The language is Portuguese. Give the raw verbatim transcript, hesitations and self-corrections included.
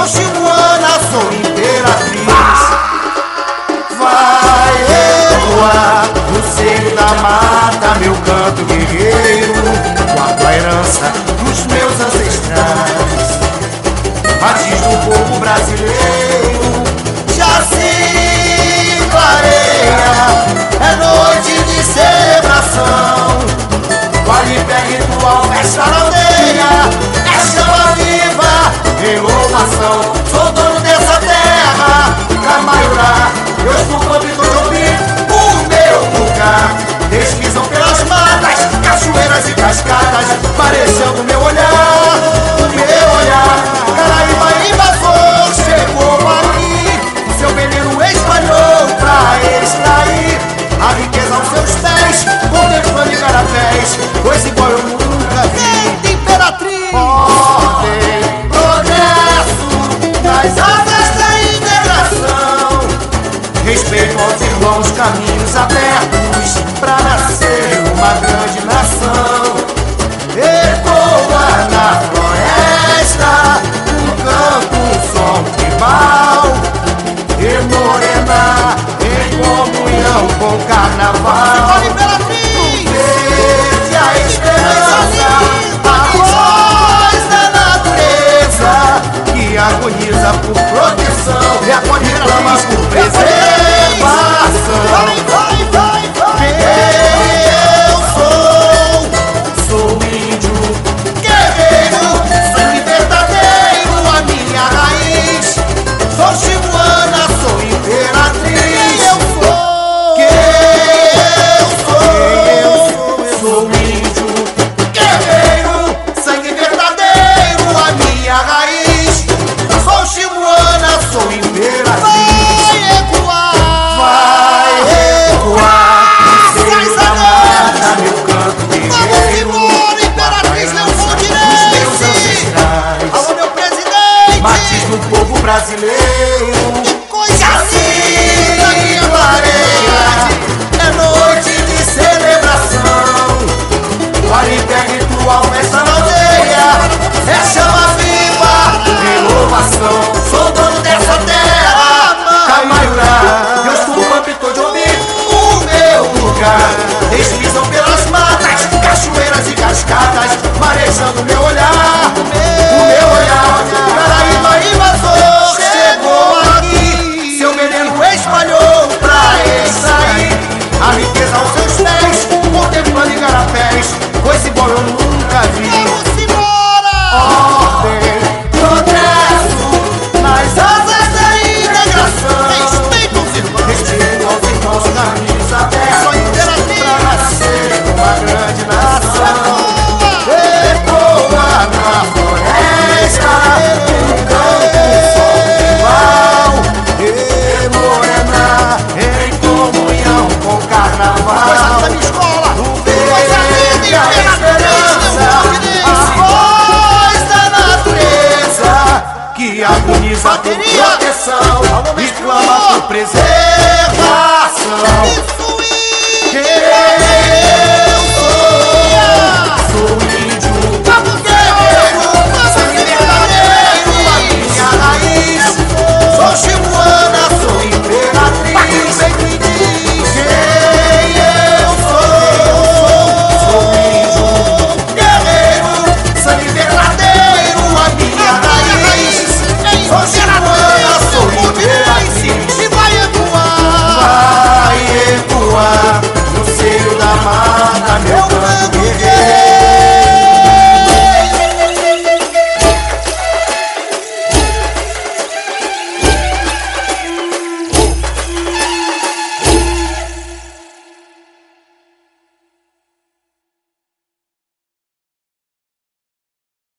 Sou Chimuana, sou imperatriz. Vai ecoar no seio da mata meu canto guerreiro, guardo a herança dos meus ancestrais. Matiz do povo brasileiro já se clareia, é noite de celebração. Vale pé ritual, festa na aldeia, é chama viva, renovação. Sou dono dessa terra, Camaiurá, eu estou convidando de ouvir o meu lugar. Deslizam pelas matas, cachoeiras e cascadas, parecendo meu olhar, o meu olhar. Caraíba invasor chegou aqui, seu veneno espalhou pra extrair a riqueza aos seus pés, contemplando igarapés, pois igual eu nunca vi. Imperatriz, ordem, progresso, nas asas da integração. Respeito aos irmãos, caminhos abertos pra nascer uma grande nação. Ecoa na floresta, um canto, um som tribal. E morena em comunhão com o carnaval. Verde a esperança, a voz da natureza que agoniza por proteção e reclama por preservação. Vai, vai, vai, vai. Eu sou, sou índio, guerreiro, sangue verdadeiro, a minha raiz. Sou Chimuana, sou imperatriz. Eu sou, eu sou, sou índio, guerreiro, sangue verdadeiro, a minha raiz. Sou Chimuana, sou imperatriz. Vai ecoar, vai ecoar, seio da mata, meu canto guerreiro. Vamos embora, imperatriz, Leopoldo Direitos. Alô, meu presidente. Matiz do povo brasileiro. Que coisa linda, minha clareia. É noite de celebração. Vale pé ritual, festa na aldeia. É chama viva, renovação. Sou dono dessa terra, Camaiurá. Eu estou pampitou de ouvir o meu lugar. Deslizam pelas matas, cachoeiras e cascadas, marejando meu olhar, o meu olhar. Caraíba invasor chegou aqui, seu veneno espalhou pra extrair a riqueza aos seus pés, contemplando igarapés, pois igual eu nunca vi. Vamos embora! Ordem, progresso, nas asas da integração. Respeita os irmãos, respeito aos irmãos, caminhos abertos. Sou imperatriz pra nascer uma grande nação. Ecoa na floresta, um canto, um som tribal. E morena em comunhão com o carnaval. Coisa da minha escola, o verde, a esperança, a voz da natureza que agoniza por proteção e clama por preservação. Isso, isso.